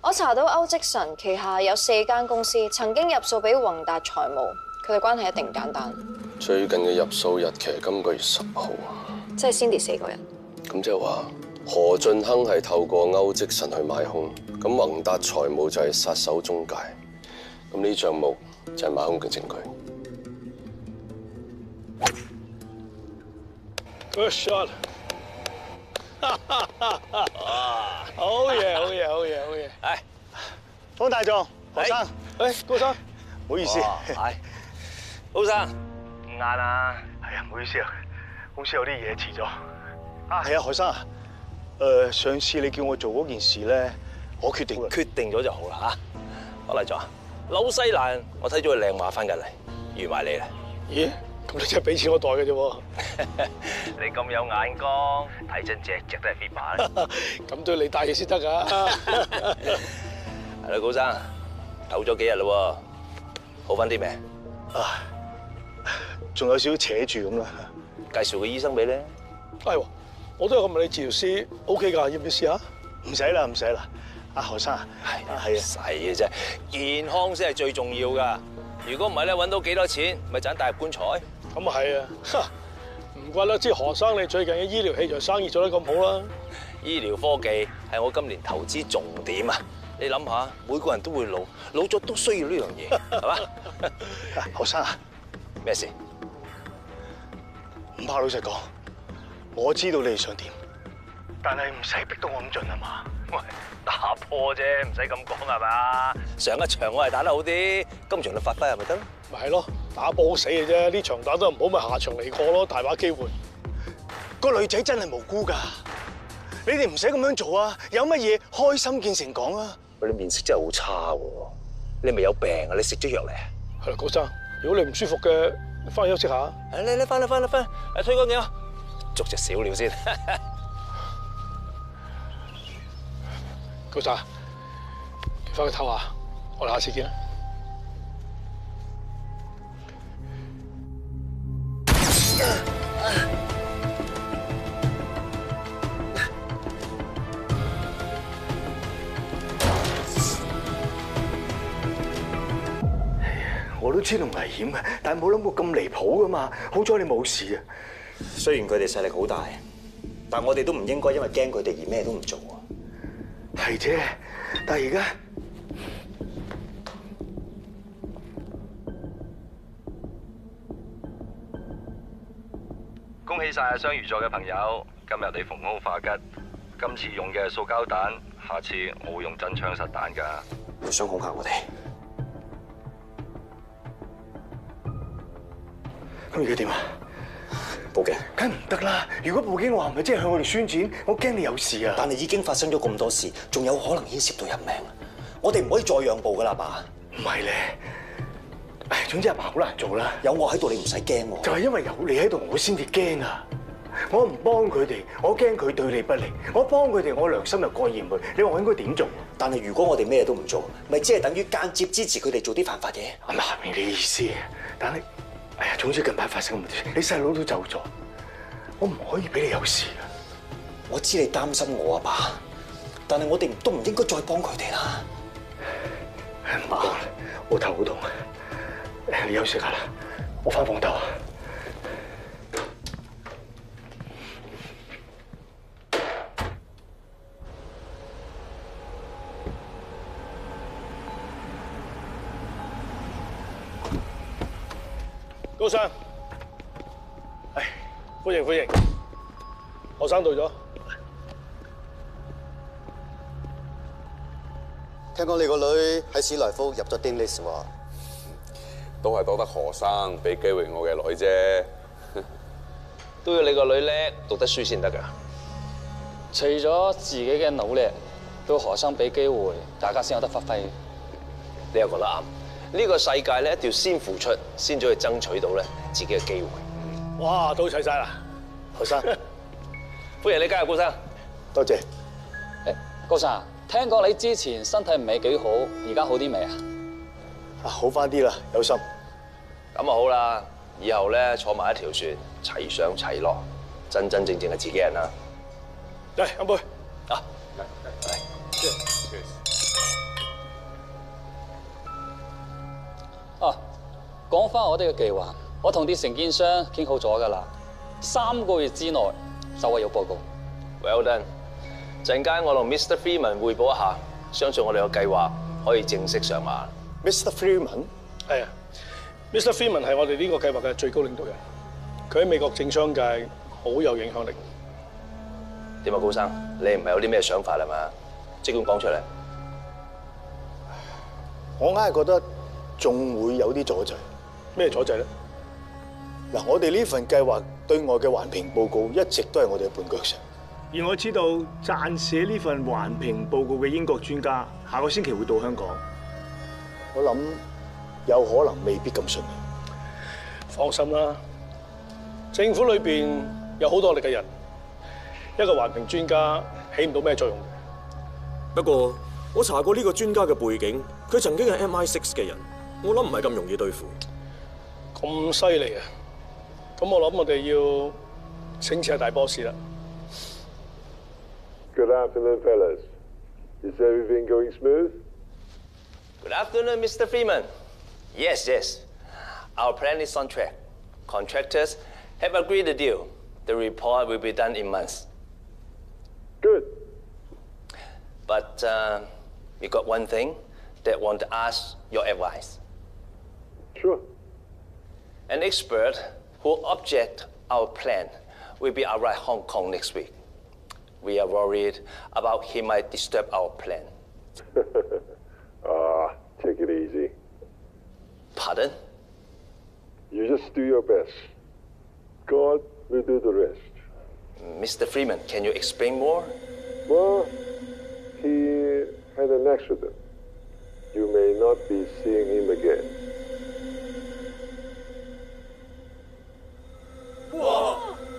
我查到歐積臣旗下有4間公司曾經入數俾宏達財務，佢哋關係一定唔簡單。 最近嘅入數日期係今個月10號， 即係 Cindy 4個人。 咁即係話何俊亨係透過歐積臣去買空，咁宏達財務就係殺手中介，咁呢帳目就係買空嘅證據。 Good shot！ 好嘢，好嘢，好嘢，好嘢！ 係， 方大狀，何生，高生，唔好意思， 係，高生，唔晏啊？ 係啊，唔好意思啊，公司有啲嘢遲咗。啊，係啊，何生啊，上次你叫我做嗰件事咧，我決定咗就好啦嚇。方大狀，紐西蘭我睇咗佢靚馬翻緊嚟，預埋你啦。 咦？咁你真係俾錢我袋嘅啫喎！ 你咁有眼光，睇真隻隻都係 fit 馬。 咁都要你帶嘢先得㗎。 係啦，高生，唞咗幾日咯喎，好翻啲未？ 啊，仲有少少扯住咁啦。 介紹個醫生俾你。 係喎，我都有個物理治療師 ，OK 㗎，要唔要試下？唔使啦，唔使啦。阿何生，係啊， 使嘅啫，健康先係最重要㗎。如果唔係咧，揾到幾多錢，咪盞帶入棺材。 咁啊係啊，唔怪得知何生你最近嘅醫療器材生意做得咁好啦。 醫療科技係我今年投資重點啊！你諗下，每個人都會老咗都需要呢樣嘢，係嘛？ 何生啊， 咩事？ 唔怕老實講，我知道你哋想點，但係唔使逼到我咁盡啊嘛。 喂，打波啫，唔使咁講係嘛？上一場我係打得好啲，今場你發揮係咪得？ 咪係咯，打波好死嘅啫，呢場打得唔好咪下場嚟過咯，大把機會。個女仔真係無辜㗎，你哋唔使咁樣做啊！有乜嘢開心見誠講啊！ 喂，你面色真係好差喎，你咪有病啊？你食咗藥嚟啊？ 係啦，高生，如果你唔舒服嘅，翻去休息下。 你翻，推乾淨啊，捉隻小鳥先。 高生，你翻去唞下，我哋下次見啦。我都知道危險嘅，但係冇諗過咁離譜噶嘛。好彩你冇事啊。 雖然佢哋勢力好大，但我哋都唔應該因為驚佢哋而咩都唔做啊。 係啫，但係而家恭喜晒啊！雙魚座嘅朋友，今日你逢凶化吉。今次用嘅係塑膠彈，下次我會用真槍實彈㗎。 你想恐嚇我哋？ 咁而家點啊？ 報警？ 梗唔得啦！如果報警嘅話，咪即係向我哋宣戰，我驚你有事啊！ 但係已經發生咗咁多事，仲有可能牽涉到人命，我哋唔可以再讓步㗎啦，爸。 唔係咧，唉，總之阿爸好難做啦。 有我喺度，你唔使驚喎。 就係因為有你喺度，我先至驚啊！我唔幫佢哋，我驚佢對你不利；我幫佢哋，我良心又過意唔去。你話我應該點做？ 但係如果我哋咩都唔做，咪即係等於間接支持佢哋做啲犯法嘢。 我明你意思，但係，哎呀，總之近排發生咁嘅事，你細佬都走咗，我唔可以俾你有事啊！ 我知你擔心我啊，爸，但係我哋都唔應該再幫佢哋啦。 唔好啦，我頭好痛，你休息下啦，我翻房頭。高生，歡迎，學生到咗。 聽講你個女喺史萊福入咗 Dean List 喎， 都係多得何生俾機會我嘅女啫。 都要你個女叻，讀得書先得㗎。 除咗自己嘅努力，都何生俾機會，大家先有得發揮。 你又覺得啱。呢個世界咧，一定要先付出，先至可以爭取到咧自己嘅機會。 哇，都齊晒啦，何生， 歡迎你加入，高生。 多謝。 高生，聽講你之前身體唔係幾好，而家好啲未啊？ 好翻啲啦，有心。 咁啊好啦，以後咧坐埋一條船，齊上齊落，真真正正嘅自己人啦。 嚟，乾杯。 啊，嚟。 講翻我哋嘅計劃，我同啲承建商傾好咗㗎啦，3個月之內就會有報告。 Well done。陣間我同 Mr. Freeman 匯報一下，相信我哋嘅計劃可以正式上馬。 Mr. Freeman 係啊 ，Mr. Freeman 係我哋呢個計劃嘅最高領導人，佢喺美國政商界好有影響力。 點啊，高生，你唔係有啲咩想法係嘛？即管講出嚟。 我硬係覺得仲會有啲阻滯。咩阻滯咧？嗱，我哋呢份計劃對外嘅環評報告一直都係我哋嘅絆腳石。而我知道撰寫呢份環評報告嘅英國專家，下個星期會到香港。我諗有可能未必咁順利。放心啦，政府裏邊有好多力嘅人，一個環評專家起唔到咩作用。 不過我查過呢個專家嘅背景，佢曾經係 MI6 嘅人，我諗唔係咁容易對付。 咁犀利啊！咁我諗我哋要請辭下大 boss 啦。 Good afternoon, fellas. Is everything going smooth? Good afternoon, Mr. Freeman. Yes, yes. Our plan is on track. Contractors have agreed the deal. The report will be done in months. Good. But we got one thing that want to ask your advice. Sure. An expert who object our plan will be arriving Hong Kong next week. We are worried about he might disturb our plan. Take it easy. Pardon? You just do your best. God will do the rest. Mr. Freeman, can you explain more? Well, he had an accident. You may not be seeing him again. Whoa!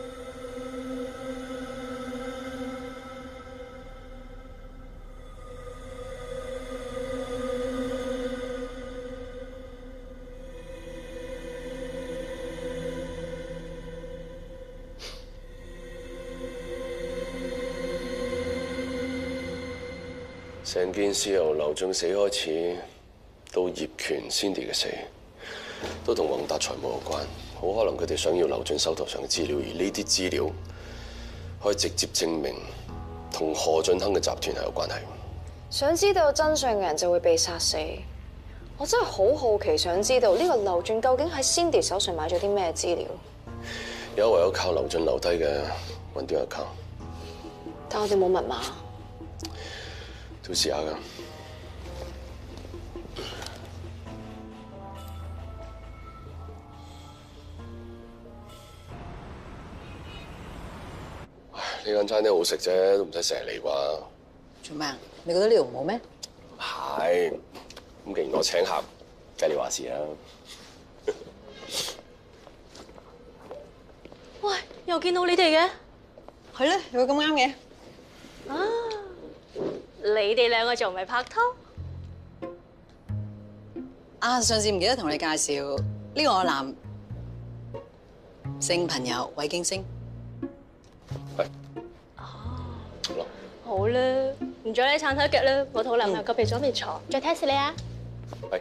成件事由劉俊死開始，到葉權 Cindy 嘅死，都同宏達財務有關。好可能佢哋想要劉俊手頭上嘅資料，而呢啲資料可以直接證明同何俊亨嘅集團係有關係。 想知道真相嘅人就會被殺死。我真係好好奇，想知道呢個劉俊究竟喺 Cindy 手上買咗啲咩資料？ 而家唯有靠劉俊留低嘅雲端 account。 但我哋冇密碼。 都試下㗎。呢間餐廳好食啫，都唔使成日嚟啩。 做咩啊？你覺得呢度唔好咩？ 係，咁既然我請客，梗係你話事啦。 喂，又見到你哋嘅？ 係咧，有咁啱嘅。 啊！你哋兩個仲唔係拍拖？ 啊，上次唔記得同你介紹，呢個我男性朋友韋京星。 係。 哦。好啦，唔阻你撐手腳啦，我肚腩又個鼻咗未坐，再 test 你啊。 係。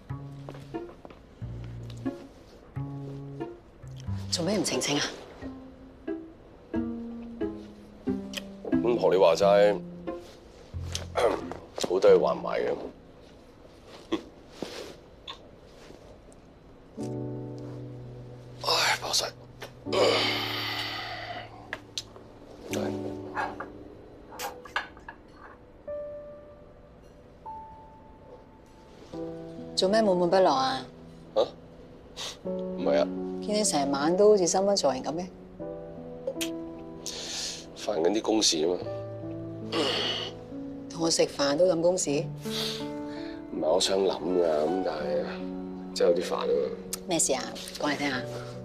做咩唔澄清啊？ 咁學你話齋。好多嘢還唔埋嘅。唉，爆晒。 做咩悶悶不樂啊？ 啊？唔係啊。 見你成晚都好似心不在焉咁嘅。 煩緊啲公事啊嘛。 同我食飯都諗公事？ 唔係我想諗㗎，咁但係真係有啲煩啊嘛。 咩事啊？講嚟聽下。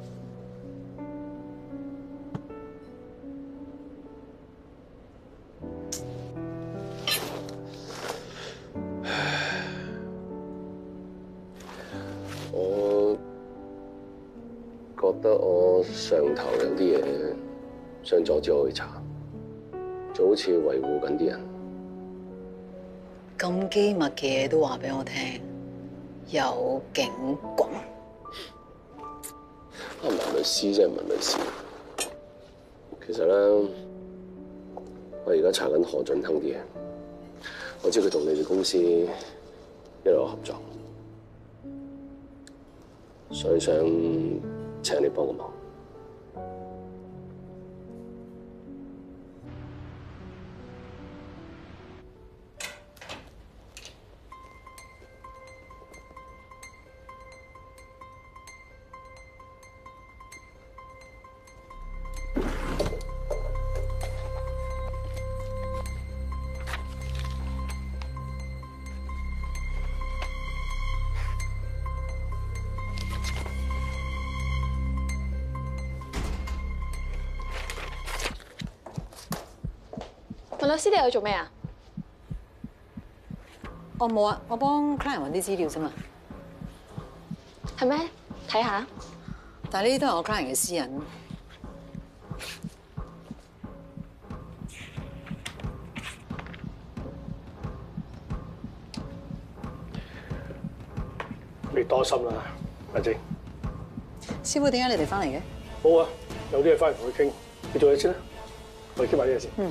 我覺得我上頭有啲嘢想阻止我去查，就好似維護緊啲人。 咁機密嘅嘢都話俾我聽，有警棍。 文律師啫，文律師。其實咧，我而家查緊何俊亨啲嘢，我知佢同你哋公司一路有合作，所以想請你幫個忙。 文律師，你喺度做咩啊？ 我冇啊，我幫 client 揾啲資料啫嘛。 係咩？睇下。 但係呢啲都係我 client 嘅私隱。 你多心啦，阿晶。 師傅，點解你哋翻嚟嘅？ 冇啊，有啲嘢翻嚟同佢傾。你做嘢先啦，我哋傾埋啲嘢先。嗯。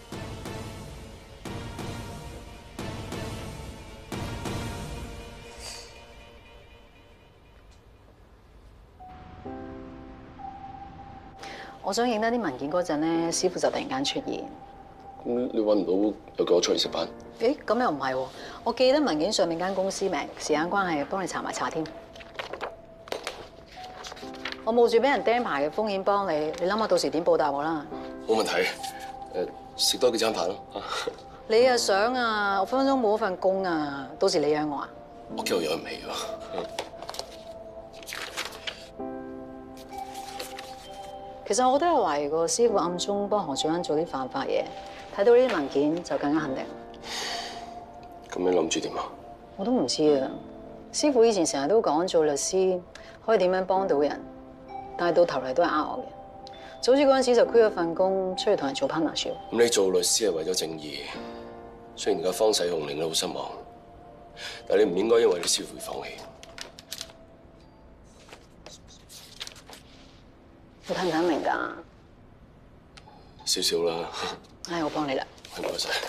我想影低啲文件嗰陣咧，師傅就突然間出現。 咁你揾唔到又叫我出嚟食飯？ 誒，咁又唔係喎，我記得文件上面間公司名，時間關係幫你查埋查添。我冒住俾人釘牌嘅風險幫你，你諗下到時點報答我啦？ 冇問題，食多幾餐飯咯。 你啊想啊，我分分鐘冇咗份工啊，到時你養我啊？ 我驚我養唔起喎。 其實我都有懷疑過師傅暗中幫何俊亨做啲犯法嘢，睇到呢啲文件就更加肯定。 咁你諗住點啊？ 我都唔知啊。師傅以前成日都講做律師可以點樣幫到人，但係到頭嚟都係呃我嘅。早知嗰陣時就 quit 咗份工，出去同人做 partnership。 咁你做律師係為咗正義，雖然而家方世雄令你好失望，但係你唔應該因為你師傅而放棄。 你睇唔睇明㗎？ 少少啦。 唉，我幫你啦。 唔該晒。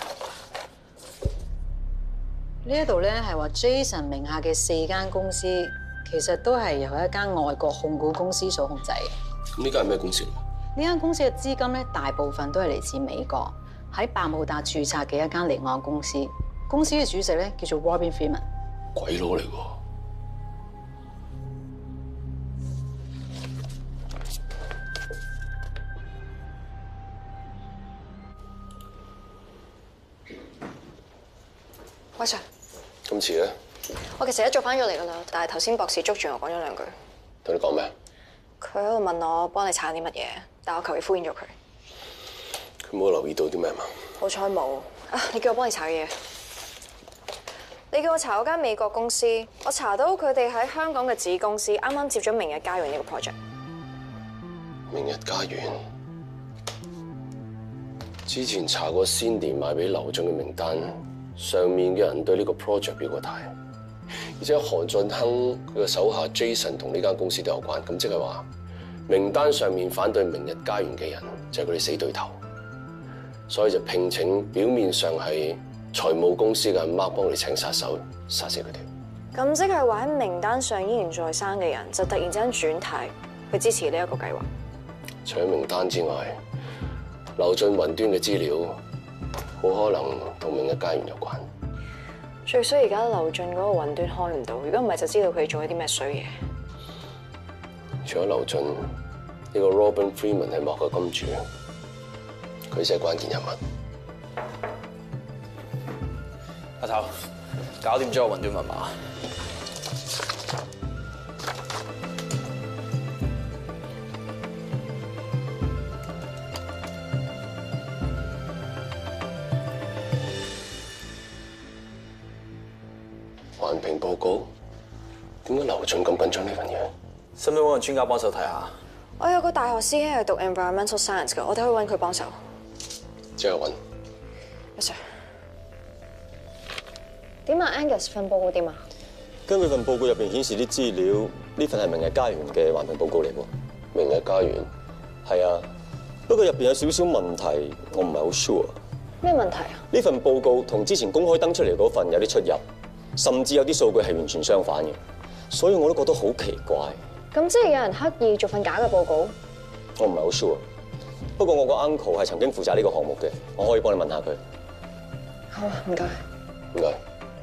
呢一度咧係話 Jason 名下嘅4間公司，其實都係由一間外國控股公司所控制嘅。 咁呢間係咩公司嚟？ 呢間公司嘅資金咧，大部分都係嚟自美國喺百慕達註冊嘅一間離岸公司。公司嘅主席咧叫做 Robin Freeman。 鬼佬嚟㗎。 喂 Sir， 今次咧， 我其實一早翻咗嚟噶啦，但係頭先博士捉住我講咗兩句。 同你講咩？ 佢喺度問我幫你查啲乜嘢，但我求其敷衍咗佢。 佢冇留意到啲咩嘛？ 好彩冇啊！你叫我幫你查嘅嘢，你叫我查嗰間美國公司，我查到佢哋喺香港嘅子公司啱啱接咗明日家園呢個 project。 明日家園之前查過Cindy賣俾劉俊嘅名單。上面嘅人對呢個 project 表過態，而且何俊亨佢嘅手下 Jason 同呢間公司都有關，咁即係話名單上面反對明日家園嘅人就係佢哋死對頭，所以就聘請表面上係財務公司嘅阿媽幫你請殺手殺死佢哋。 咁即係話喺名單上依然在生嘅人就突然之間轉態去支持呢一個計劃。 除咗名單之外，劉俊雲端嘅資料。好可能同明日家園有關。 最衰而家劉俊嗰個雲端開唔到，如果唔係就知道佢做咗啲咩衰嘢。 除咗劉俊，呢個 Robin Freeman 係幕後金主，佢先係關鍵人物。 阿頭，搞掂咗個雲端密碼。 環評報告？點解劉俊咁緊張呢份嘢？ 使唔使揾個專家幫手睇下？ 我有個大學師兄係讀 environmental science 嘅，我哋可以揾佢幫手。 即刻揾。 Yes sir。點啊 Angus 份報告點啊？ 根據份報告入邊顯示啲資料，呢份係明日家園嘅環評報告嚟喎。 明日家園係啊，不過入邊有少少問題，我唔係好 sure。 咩問題啊？ 呢份報告同之前公開登出嚟嗰份有啲出入，甚至有啲數據係完全相反嘅，所以我都覺得好奇怪。 咁即係有人刻意做份假嘅報告？ 我唔係好 sure， 不過我個 uncle 係曾經負責呢個項目嘅，我可以幫你問下佢。 好啊，唔該。 唔該。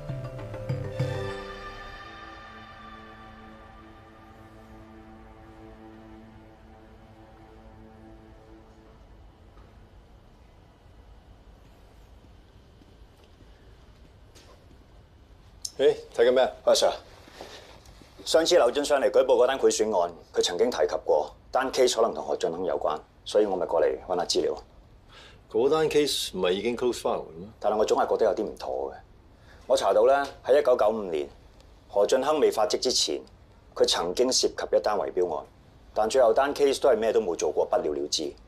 誒，睇緊咩啊？ 阿 Sir， 上次劉俊上嚟舉報嗰單賄選案，佢曾經提及過單 case 可能同何俊亨有關，所以我咪過嚟揾下資料。 嗰單 case 唔係已經 close file 嘅咩？ 但係我總係覺得有啲唔妥嘅。我查到咧，喺1995年何俊亨未發跡之前，佢曾經涉及一單圍標案，但最後單 case 都係咩都冇做過，不了了之。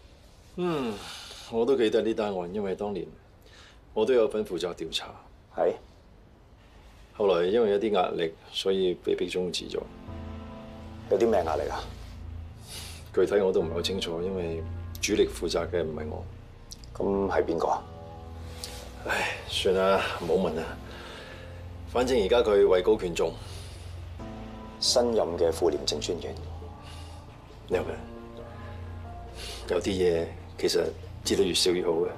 我都記得呢單案，因為當年我都有份負責調查。 係。 後來因為有啲壓力，所以被逼終止咗。 有啲咩壓力啊？ 具體我都唔係好清楚，因為主力負責嘅唔係我。 咁係邊個啊？ 唉，算啦，唔好問啦。反正而家佢位高權重， 新任嘅副廉政專員。 有嘅，有啲嘢其實知得越少越好嘅。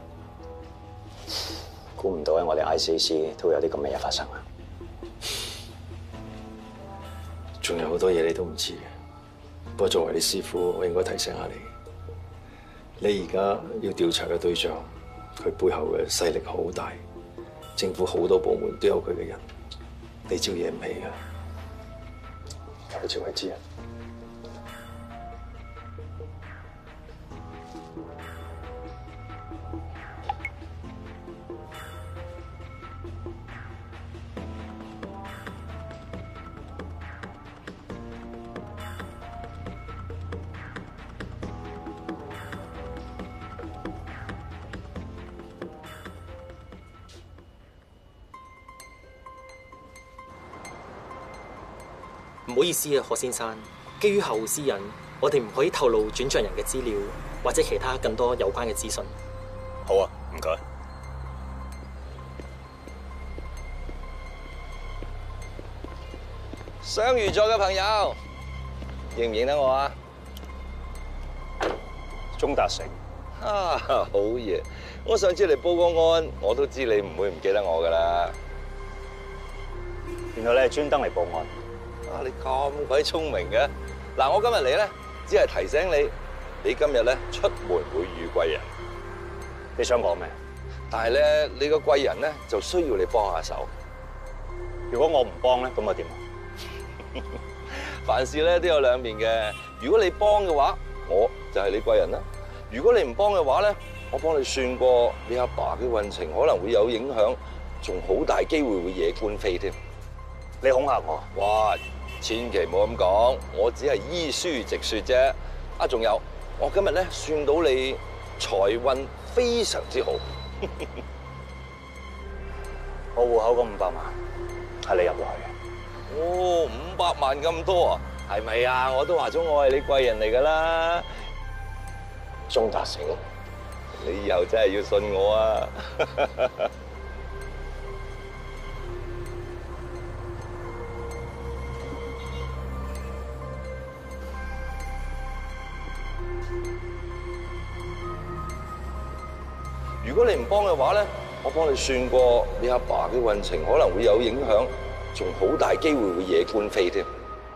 估唔到喺我哋 ICAC 都會有啲咁嘅嘢發生啊！ 仲有好多嘢你都唔知嘅，不過作為你師傅，我應該提醒下你。你而家要調查嘅對象，佢背後嘅勢力好大，政府好多部門都有佢嘅人，你招惹唔起嘅。有朝為知啊！ 唔好意思啊，何先生。基於客戶私隱，我哋唔可以透露轉賬人嘅資料或者其他更多有關嘅資訊。 好啊，唔該。 雙魚座嘅朋友，認唔認得我啊？ 鍾達成。 啊，好嘢！我上次嚟報個案，我都知你唔會唔記得我㗎啦。 原來你係專登嚟報案。 啊！你咁鬼聰明嘅，嗱，我今日嚟咧，只係提醒你，你今日咧出門會遇貴人。 你想講咩？ 但係咧，你個貴人咧就需要你幫下手。 如果我唔幫咧，咁我點啊？ 凡事咧都有兩面嘅。如果你幫嘅話，我就係你貴人啦；如果你唔幫嘅話咧，我幫你算過，你阿爸嘅運程可能會有影響，仲好大機會會惹官非添。 你恐嚇我？ 哇！千祈唔好咁講，我只係依書直說啫。啊，仲有，我今日咧算到你財運非常之好。 我戶口嗰500萬係你入落去嘅。 哦，500萬咁多啊？係咪啊？我都話咗我係你貴人嚟㗎啦。 鍾達成， 你以後真係要信我啊！如果你唔幫嘅話咧，我幫你算過，你阿爸嘅運程可能會有影響，仲好大機會會惹官非添。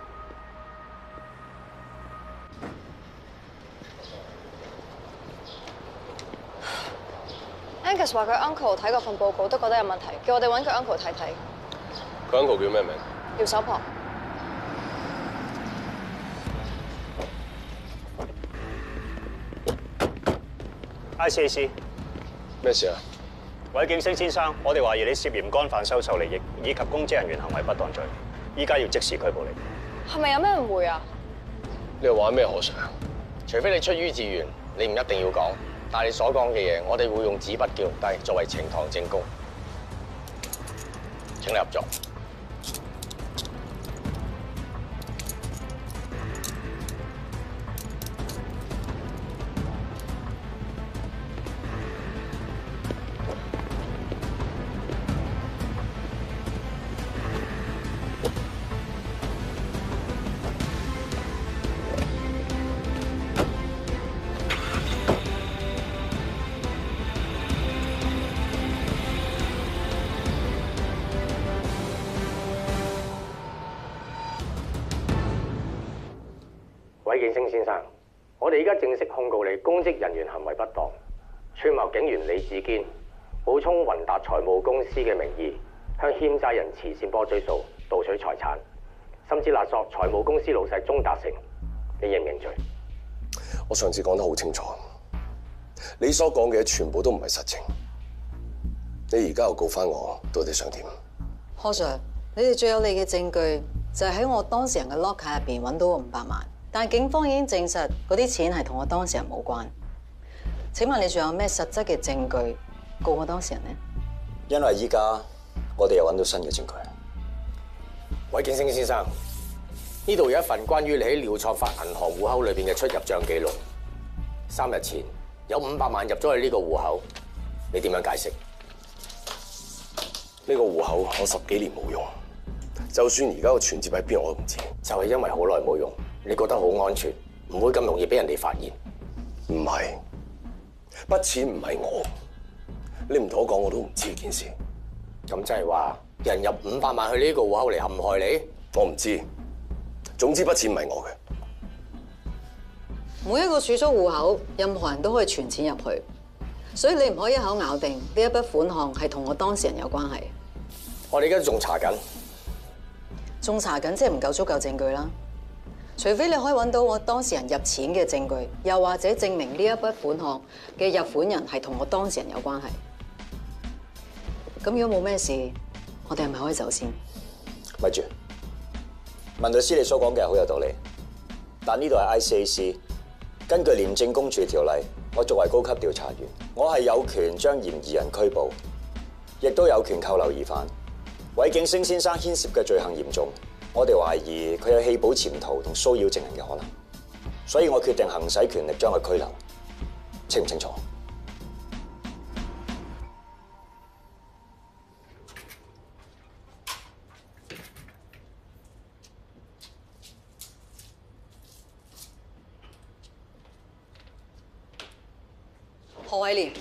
Angus 話佢 uncle 睇過份報告都覺得有問題，叫我哋揾佢 uncle 睇睇。 佢 uncle 叫咩名？ 姚守婆。 ICAC。 咩事啊？ 韋景星先生，我哋懷疑你涉嫌干犯收受利益以及公職人員行為不當罪，依家要即時拘捕你。 係咪有咩誤會啊？ 你又玩咩何 Sir？ 除非你出於自願，你唔一定要講。但係你所講嘅嘢，我哋會用紙筆記錄低，作為呈堂證供。請你入座。 韋建升先生，我哋而家正式控告你公職人員行為不當，串謀警員李志堅冒充宏達財務公司嘅名義，向欠債人慈善波追數，盜取財產，甚至勒索財務公司老細鐘達成，你認唔認罪？ 我上次講得好清楚，你所講嘅全部都唔係實情。你而家又告翻我，到底想點？ 何 Sir， 你哋最有利嘅證據就係喺我當事人嘅 locker 入邊揾到個500萬，但係警方已經證實嗰啲錢係同我當事人冇關。請問你仲有咩實質嘅證據告我當事人呢？ 因為依家我哋又揾到新嘅證據。 韋建升先生，呢度有一份關於你喺廖創發銀行戶口裏邊嘅出入帳記錄。3日前有500萬入咗去呢個戶口，你點樣解釋？ 呢個戶口我10幾年冇用，就算而家個存摺喺邊我都唔知。 就係因為好耐冇用，你覺得好安全，唔會咁容易俾人哋發現。 唔係，筆錢唔係我，你唔同我講我都唔知件事。 咁即係話人入500萬去呢個戶口嚟陷害你？ 我唔知，總之筆錢唔係我嘅。 每一個儲蓄戶口，任何人都可以存錢入去，所以你唔可以一口咬定呢一筆款項係同我當事人有關係。 我哋而家仲查緊， 即係唔夠足夠證據啦。除非你可以揾到我當事人入錢嘅證據，又或者證明呢一筆款項嘅入款人係同我當事人有關係。咁如果冇咩事，我哋係咪可以走先？ 咪住，文律師你所講嘅好有道理，但呢度係 ICAC， 根據廉政公署條例，我作為高級調查員，我係有權將嫌疑人拘捕，亦都有權扣留疑犯。韋景升先生牽涉嘅罪行嚴重，我哋懷疑佢有棄保潛逃同騷擾證人嘅可能，所以我決定行使權力將佢拘留。清唔清楚？ 何偉廉，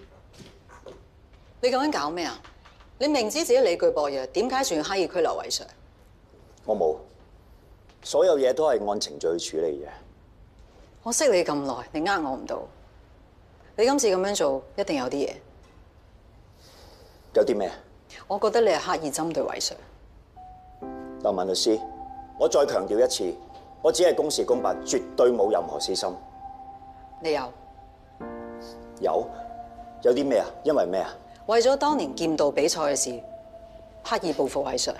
你究竟搞咩啊？你明知自己理據薄弱，點解仲要刻意拘留韋 Sir？ 我冇，所有嘢都係按程序去處理嘅。 我識你咁耐，你呃我唔到。你今次咁樣做，一定有啲嘢。 有啲咩？ 我覺得你係刻意針對韋 Sir。 劉文律師，我再強調一次，我只係公事公辦，絕對冇任何私心。 你有？ 有啲咩啊？因為咩啊？ 為咗當年劍道比賽嘅事，刻意報復韋 Sir。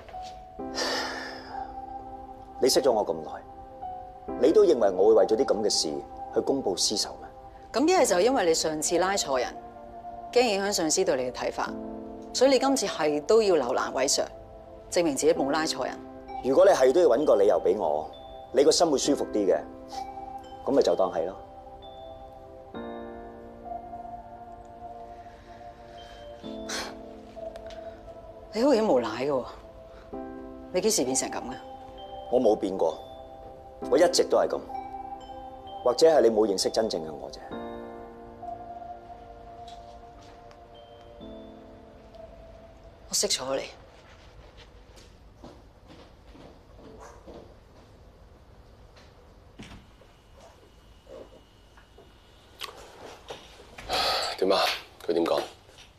你識咗我咁耐，你都認為我會為咗啲咁嘅事去公報私仇咩？ 咁一係就因為你上次拉錯人，驚影響上司對你嘅睇法，所以你今次係都要留難韋 Sir， 證明自己冇拉錯人。 如果你係都要揾個理由俾我，你個心會舒服啲嘅，咁咪就當係咯。 你好似無賴嘅喎，你幾時變成咁嘅？ 我冇變過，我一直都係咁，或者係你冇認識真正嘅我啫。 我識咗你。 點啊？佢點講？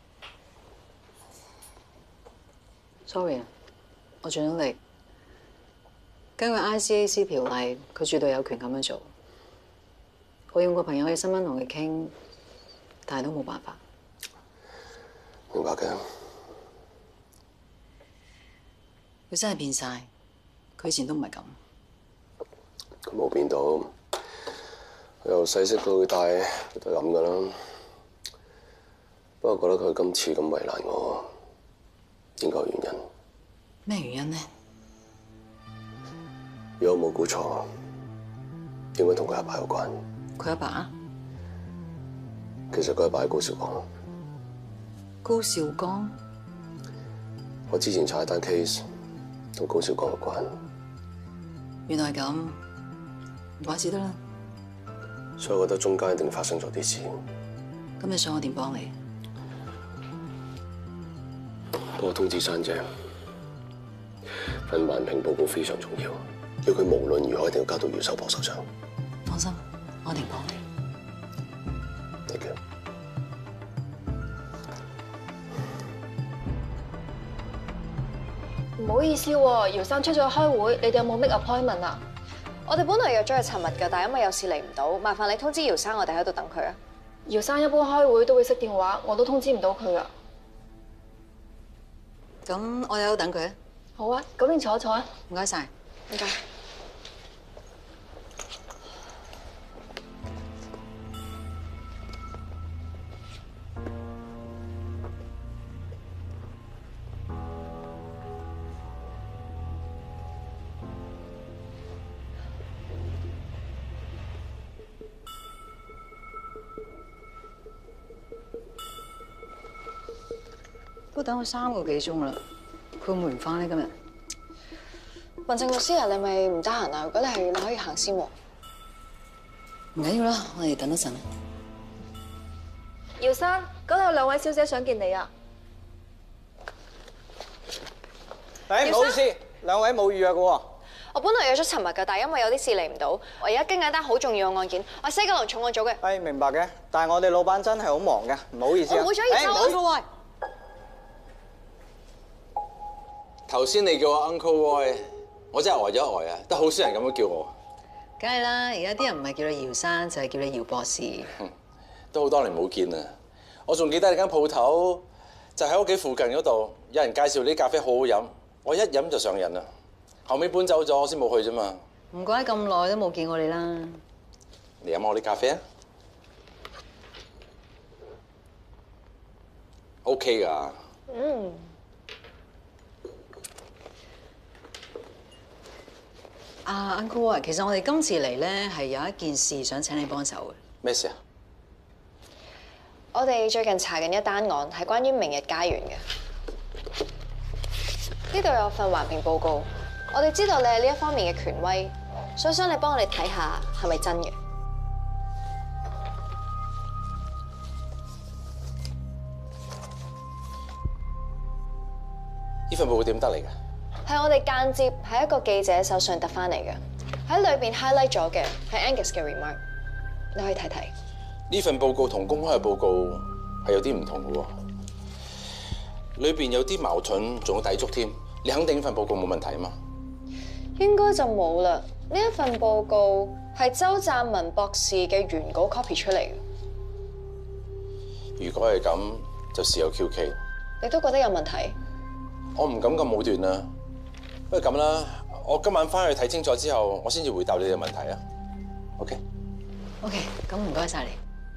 Sorry 啊，我盡咗力。根據 ICAC 條例，佢絕對有權咁樣做。我用個朋友嘅身份同佢傾，但係都冇辦法。 明白嘅。 佢真係變晒，佢以前都唔係咁。 佢冇變到，佢由細識到佢大，佢都係咁噶啦。不過覺得佢今次咁為難我，應該有原因。 咩原因呢？ 如果我冇估錯，應該同佢阿爸有關。 佢阿爸？ 其實佢阿爸係高兆剛。 高兆剛？ 我之前查一單 case， 同高兆剛有關。 原來係咁，唔怪之得啦。 所以我覺得中間一定發生咗啲事。 咁你想我點幫你？ 幫我通知珊姐，份環評報告非常重要，要佢無論如何一定要交到要手幫手上。 我一定幫你。 Thank you。 唔好意思喎，姚生出咗開會，你哋有冇 make appointment 啊？我哋本來約咗係尋日㗎，但係因為有事嚟唔到，麻煩你通知姚生，我哋喺度等佢啊。姚生一般開會都會熄電話，我都通知唔到佢啊。 咁我哋喺度等佢啊。 好啊，咁你坐一坐啊。 唔該晒。 唔該。 都等咗3個幾鐘啦，佢會唔會唔返咧今日？ 文靜律師啊，你咪唔得閒啊？如果你係，你可以行先喎。 唔緊要啦，我哋等一陣。 姚生，嗰度有2位小姐想見你啊。 唔好意思，2位冇預約嘅喎。 我本來約咗尋日㗎，但係因為有啲事嚟唔到，我而家跟緊單好重要嘅案件，我係西九龍重案組嘅。 明白嘅，但係我哋老闆真係好忙嘅，唔好意思啊。 我唔會阻姚生。 Uncle Roy， 頭先你叫我 Uncle Roy， 我真係呆咗一呆啊，得好少人咁樣叫我。 梗係啦，而家啲人唔係叫你姚生，就係叫你姚博士。 都好多年冇見啦，我仲記得你間鋪頭就喺屋企附近嗰度，有人介紹啲咖啡好好飲，我一飲就上癮啦。後尾搬走咗，我先冇去啫嘛。 唔怪咁耐都冇見過你啦。 你飲我啲咖啡啊 ？OK 㗎。 嗯。 Uncle Roy， 其實我哋今次嚟咧係有一件事想請你幫手嘅。 咩事啊？ 我哋最近查緊一單案，係關於明日家園嘅。呢度有份環評報告，我哋知道你係呢一方面嘅權威，所以想你幫我哋睇下係咪真嘅。 呢份報告點得嚟嘅？ 係我哋間接喺一個記者手上得翻嚟嘅，喺裏邊 highlight 咗嘅係 Angus 嘅 remark， 你可以睇睇。 呢份報告同公開嘅報告係有啲唔同嘅喎，裏邊有啲矛盾，仲有抵觸添。你肯定呢份報告冇問題啊嘛？ 應該就冇啦。呢一份報告係周湛文博士嘅原稿 copy 出嚟嘅。 如果係咁，就事有蹊蹺。 你都覺得有問題？ 我唔敢咁武斷啦。不如咁啦，我今晚翻去睇清楚之後，我先至回答你嘅問題啊。OK。 OK， 咁唔該晒你。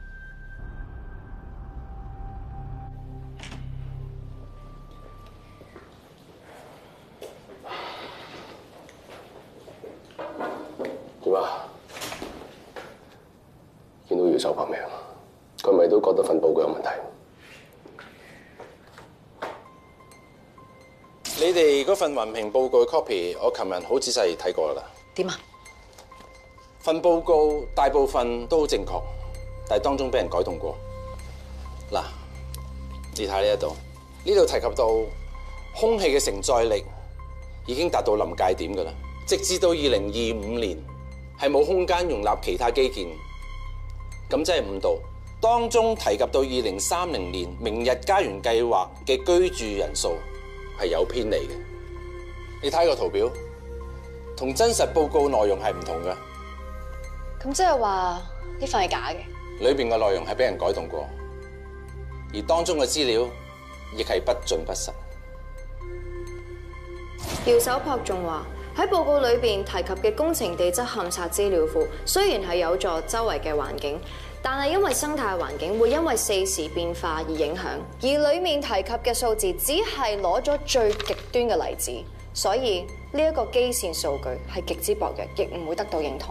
點啊？見到姚守柏未啊？佢咪都覺得份報告有問題？ 你哋嗰份環評報告嘅 copy， 我琴日好仔細睇過啦。 點啊？ 份報告大部分都好正確，但係當中俾人改動過。嗱，你睇呢一度，呢度提及到空氣嘅承載力已經達到臨界點㗎啦，直至到2025年係冇空間容納其他基建，咁即係誤導。當中提及到2030年明日家園計劃嘅居住人數係有偏離嘅。你睇個圖表，同真實報告內容係唔同㗎。 咁即係話呢份係假嘅？ 裏邊嘅內容係俾人改動過，而當中嘅資料亦係不盡不實。 姚守柏仲話喺報告裏邊提及嘅工程地質勘察資料庫，雖然係有助周圍嘅環境，但係因為生態環境會因為4時變化而影響，而裏面提及嘅數字只係攞咗最極端嘅例子，所以呢一個基線數據係極之薄弱，亦唔會得到認同。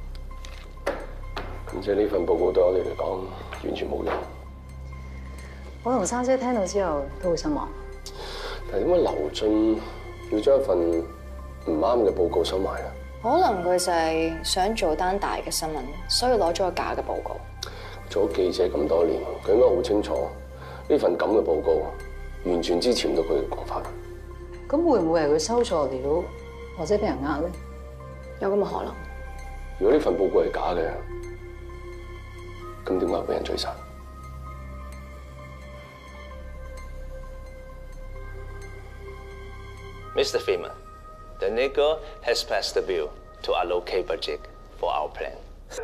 咁即係呢份報告對我哋嚟講完全冇用。 我同珊姐聽到之後都好失望。 但係點解劉俊要將一份唔啱嘅報告收埋咧？ 可能佢就係想做單大嘅新聞，所以攞咗個假嘅報告。 做咗記者咁多年，佢應該好清楚呢份咁嘅報告完全支持唔到佢嘅講法。 咁會唔會係佢收錯料，或者俾人呃咧？ 有咁嘅可能。 如果呢份報告係假嘅， 咁點解會俾人追殺？ Mr. Freeman, the NICO has passed the bill to allocate budget for our plan.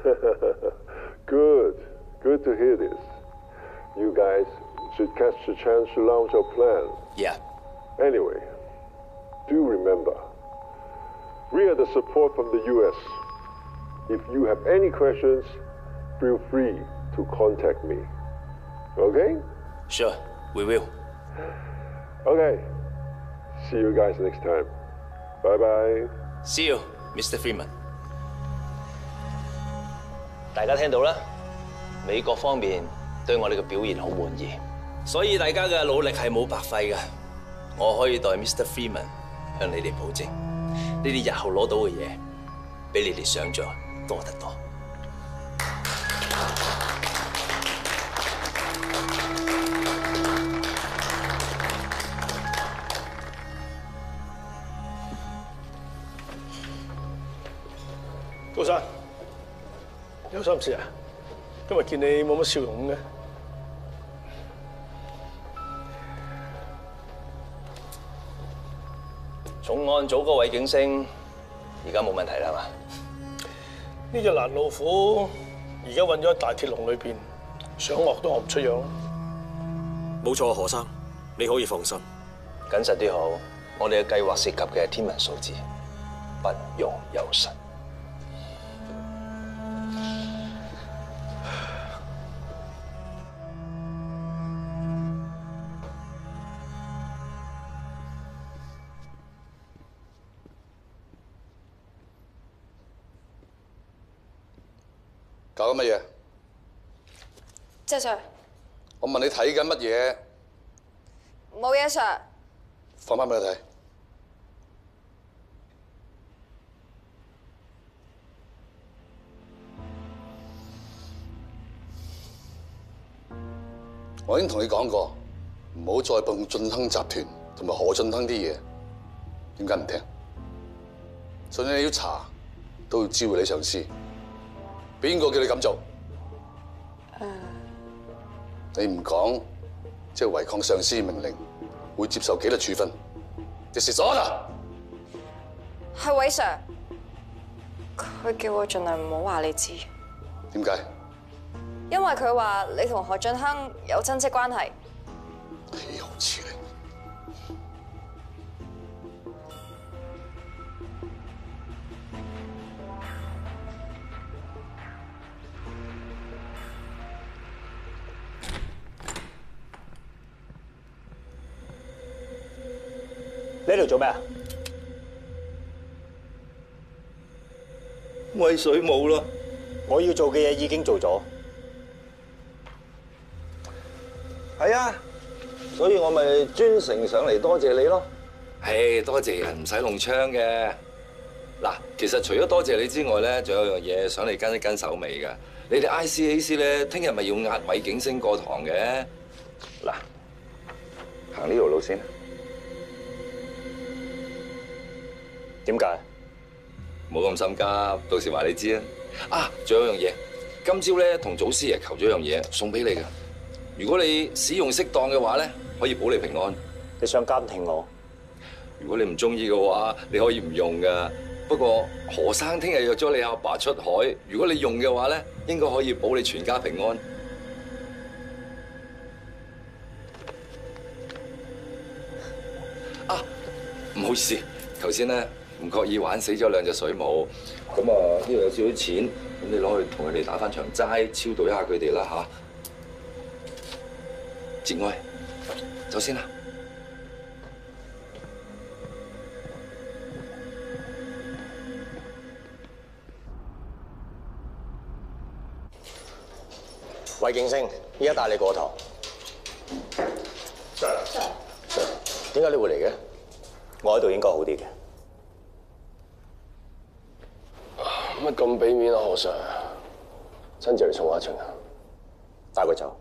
Good to hear this. You guys should catch the chance to launch our plan. Yeah. Anyway, do remember, we are the support from the U.S. If you have any questions, feel free to contact me. Okay? Sure, we will. Okay. See you guys next time. Bye-bye. See you, Mr. Freeman. 大家聽到啦，美國方面對我哋嘅表現好滿意，所以大家嘅努力係冇白費嘅。我可以代 Mr. Freeman 向你哋保證，呢啲日後攞到嘅嘢，比你哋想象多得多。 高生，有心事啊？今日見你冇乜笑容嘅。 重案組嗰位警星，而家冇問題啦嘛？ 呢隻攔路虎而家韞咗喺大鐵籠裏邊，想惡都惡唔出樣。 冇錯，何生，你可以放心。 謹慎啲好，我哋嘅計劃涉及嘅係天文數字，不容有失。 搞緊乜嘢？ 謝 Sir， 我問你睇緊乜嘢？ 冇嘢 Sir。 放翻俾我睇。我已經同你講過，唔好再碰進亨集團同埋何進亨啲嘢。點解唔聽？就算你要查，都要知會你上司。 邊個叫你咁做？你唔講，即係違抗上司命令，會接受紀律處分。This is order。 係韋 Sir， 佢叫我盡量唔好話你知。 點解？ 因為佢話你同何進亨有親戚關係。 豈有此理！ 呢度做咩啊？ 喂水冇啦， 我要做嘅嘢已經做咗。 係啊，所以我咪專程上嚟多謝你咯。唉，多謝人唔使弄槍嘅。嗱，其實除咗多謝你之外咧，仲有樣嘢想你跟一跟手尾㗎。你哋 ICAC 咧，聽日咪要押韋景星過堂嘅。嗱，行呢條路先。 點解？ 冇咁心急，到時話你知啊！啊，仲有樣嘢，今朝咧同祖師爺求咗樣嘢送俾你㗎。如果你使用適當嘅話咧，可以保你平安。 你想監聽我？ 如果你唔中意嘅話，你可以唔用㗎。不過何生聽日約咗你阿爸出海，如果你用嘅話咧，應該可以保你全家平安。啊，唔好意思，頭先咧。 唔覺意玩死咗兩隻水母，咁啊呢度有少少錢，咁你攞去同佢哋打翻場齋，超度一下佢哋啦嚇。節哀，走先啦。 韋景星，依家帶你過堂。點解你會嚟嘅？我喺度應該好啲嘅。 乜咁俾面啊，何 Sir？ 親自嚟送我一程啊！ 帶佢走。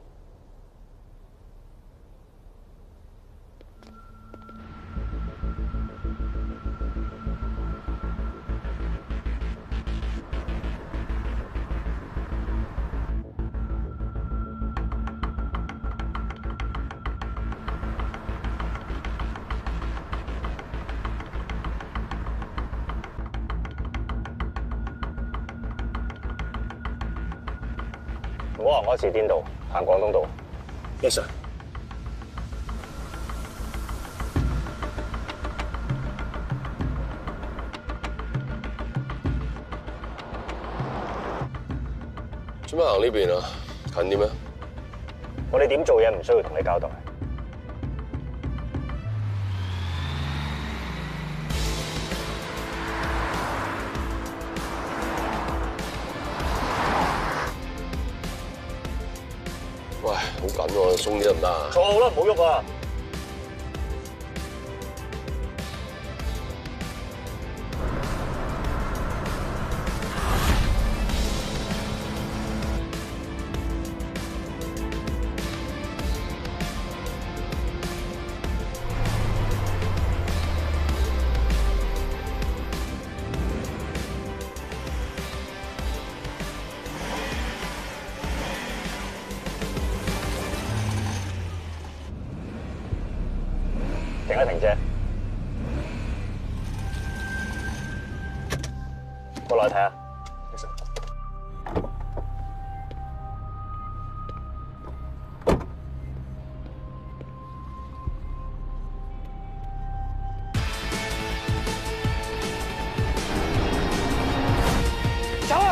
唔好行柯士甸道，行廣東道。 Yes sir。 做乜行呢邊啊？近啲咩？ 我哋點做嘢唔需要同你交代。 喂，好緊喎，鬆啲得唔得啊？ 坐好啦，唔好喐啊！停一停啫，過來睇下。走啊！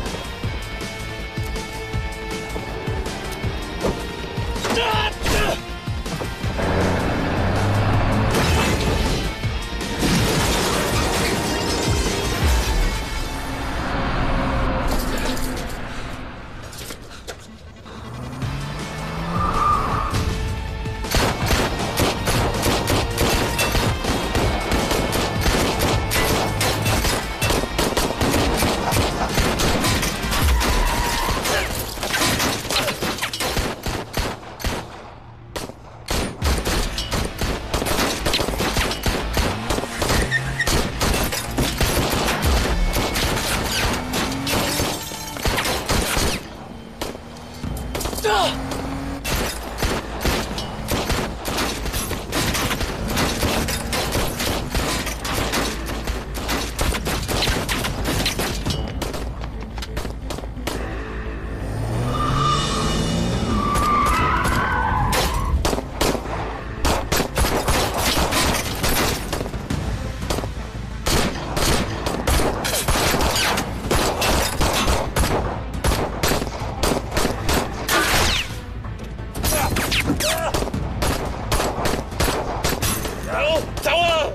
走啊！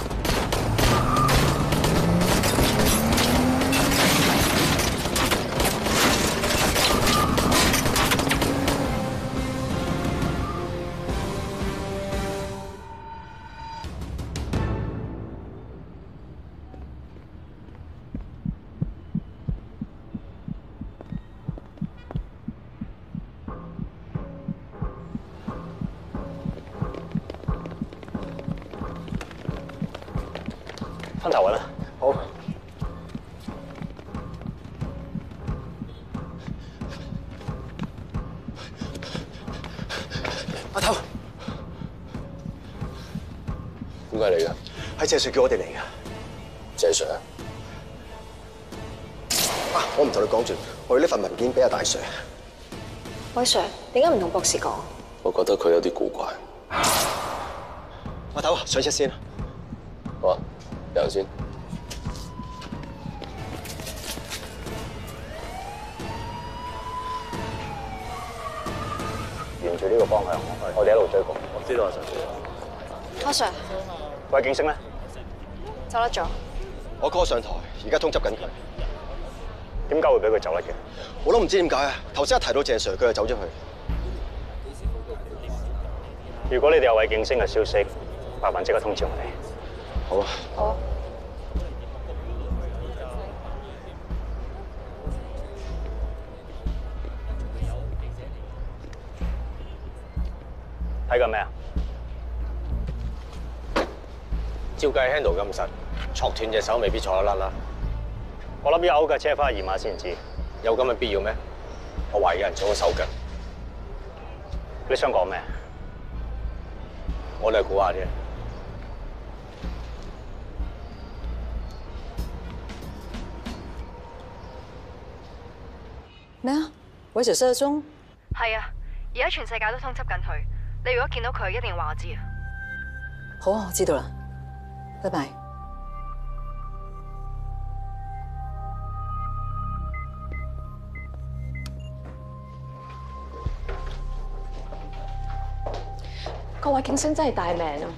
分頭揾啦。好。阿頭， 點解嚟㗎？ 係謝 Sir 叫我哋嚟㗎。 謝 Sir 啊，我唔同你講住，我要呢份文件俾阿大 Sir。 喂 Sir， 點解唔同博士講？ 我覺得佢有啲古怪。 阿頭，上車先。 好啊，你行先。 沿住呢個方向，我哋一路追過。我知道啊，Sir。 阿 Sir， 喂，景星咧？ 走甩咗。 我 call 上台，而家通緝緊佢。 點解會俾佢走甩嘅？ 我都唔知點解啊！頭先一提到謝 Sir， 佢就走咗去。 如果你哋有韋景星嘅消息，麻煩即刻通知我哋。 好啊。 好啊。 睇緊咩啊？ 照計 handle 咁實，挫斷隻手未必挫得甩啦。 我諗要嘔架車翻去驗下先知。 有咁嘅必要咩？我懷疑有人做咗手腳。 你想講咩？ 我哋係估下啫。 咩啊？ 偉 Sir 失咗蹤？ 係啊，而家全世界都通緝緊佢。你如果見到佢，一定話我知啊。 好啊，我知道啦，拜拜。 各位警星真係大命啊！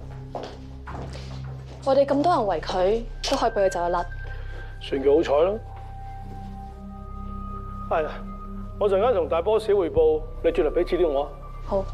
我哋咁多人圍佢，都可以俾佢走得甩， 算佢好彩咯。係啊，我陣間同大 boss 匯報，你轉嚟俾資料我。 好。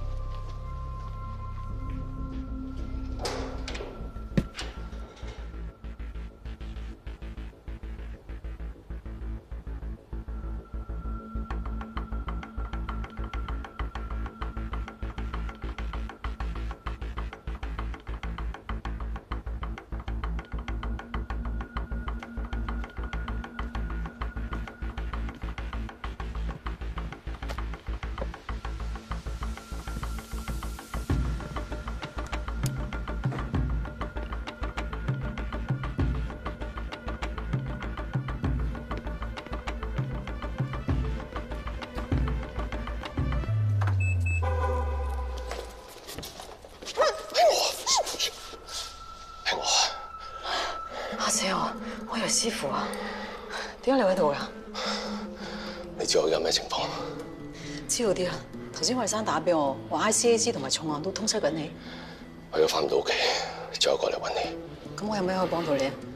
嚇死我！我以為師傅啊，點解你喺度㗎？ 你知我而家咩情況？ 知道啲啦。頭先惠山打俾我，話 ICAC 同埋重案都通緝緊你。 我而家翻唔到屋企，之後過嚟揾你。 咁我有咩可以幫到你啊？